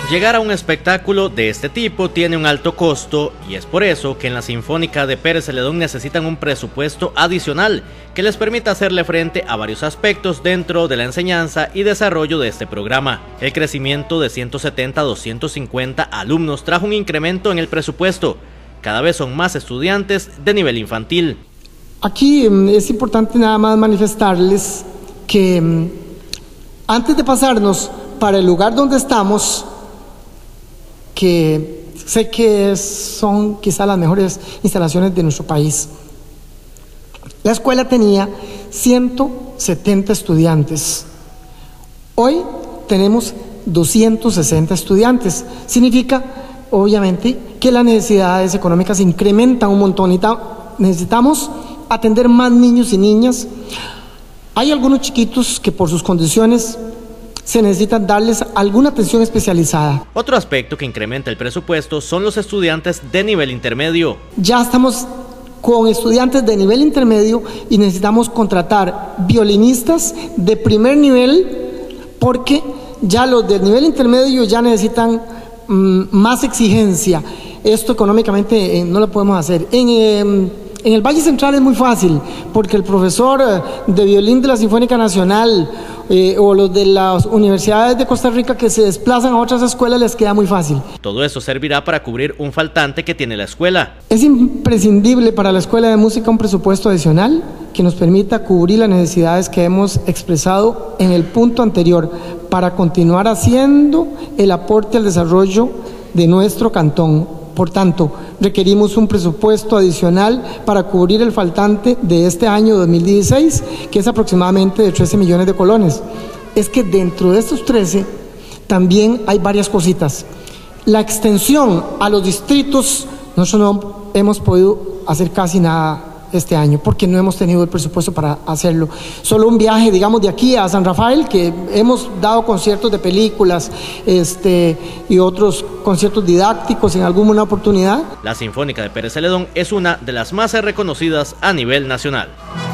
Llegar a un espectáculo de este tipo tiene un alto costo y es por eso que en la Sinfónica de Pérez Celedón necesitan un presupuesto adicional que les permita hacerle frente a varios aspectos dentro de la enseñanza y desarrollo de este programa. El crecimiento de 170 a 250 alumnos trajo un incremento en el presupuesto. Cada vez son más estudiantes de nivel infantil. Aquí es importante nada más manifestarles que antes de pasarnos para el lugar donde estamos, que sé que son quizá las mejores instalaciones de nuestro país, la escuela tenía 170 estudiantes. Hoy tenemos 260 estudiantes. Significa, obviamente, que las necesidades económicas incrementan un montón. Necesitamos atender más niños y niñas. Hay algunos chiquitos que por sus condiciones se necesitan darles alguna atención especializada. Otro aspecto que incrementa el presupuesto son los estudiantes de nivel intermedio. Ya estamos con estudiantes de nivel intermedio y necesitamos contratar violinistas de primer nivel porque ya los del nivel intermedio ya necesitan más exigencia. Esto económicamente no lo podemos hacer. En el Valle Central es muy fácil, porque el profesor de violín de la Sinfónica Nacional o los de las universidades de Costa Rica que se desplazan a otras escuelas les queda muy fácil. Todo eso servirá para cubrir un faltante que tiene la escuela. Es imprescindible para la Escuela de Música un presupuesto adicional que nos permita cubrir las necesidades que hemos expresado en el punto anterior para continuar haciendo el aporte al desarrollo de nuestro cantón. Por tanto, requerimos un presupuesto adicional para cubrir el faltante de este año 2016, que es aproximadamente de 13 millones de colones. Es que dentro de estos 13 también hay varias cositas. La extensión a los distritos, nosotros no hemos podido hacer casi nada este año porque no hemos tenido el presupuesto para hacerlo. Solo un viaje, digamos, de aquí a San Rafael, que hemos dado conciertos de películas y otros conciertos didácticos en alguna oportunidad. La Sinfónica de Pérez Celedón es una de las más reconocidas a nivel nacional.